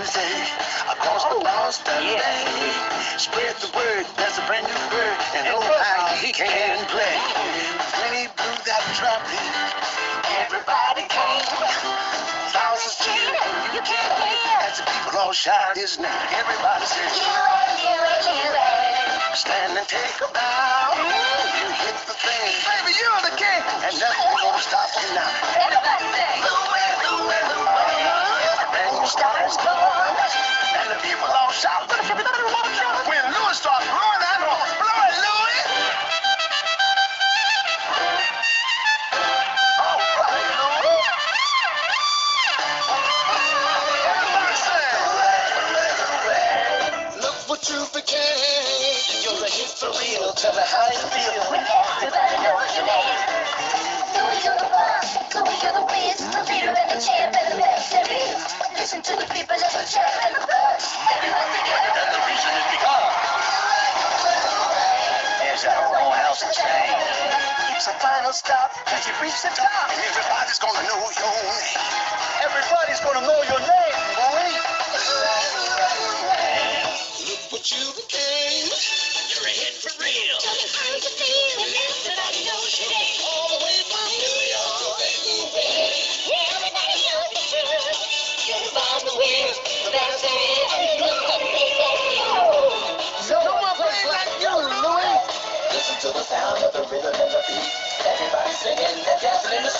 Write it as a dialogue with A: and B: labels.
A: say, across the Boston Bay. Spread the word, there's a brand new bird, and oh how he can play. When he blew that trumpet, everybody came. Thousands cheered, and you can't hear. As the people all shout his name, everybody says, you. Stand and take a bow. You hit the thing, baby, you're the king, and nothing gonna stop you now. Everybody say, Louie, Louie, Louie. And your star is born, and the people all shout. When Louie starts blowing that horn, blow it, Louie. All right, Louie. Everybody say, look what you became. You're a hit for real. Tell me how you feel. When everybody knows your name. Louie, you're the boss. Louie, you're the whiz. The leader and the champ and the best there is. Listen to the people and the chant and the buzz. Everyone together. And the reason is because there's our own house of train. It's a final stop as you reach the top. Everybody's gonna know your name. Everybody's gonna know your name, boy. Look what you became. You're a hit for real. Tell me how you feel. And everybody knows your name. All the way from New York to Vancouver. Yeah, everybody knows the truth. You're the bomb, the wind, the best there is. And no one plays like you. No one plays like you, Louie. Listen to the sound of the rhythm and the beat. Everybody singing and dancing in the